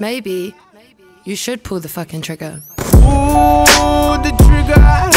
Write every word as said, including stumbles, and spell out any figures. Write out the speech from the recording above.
maybe you should pull the fucking trigger. Pull the trigger.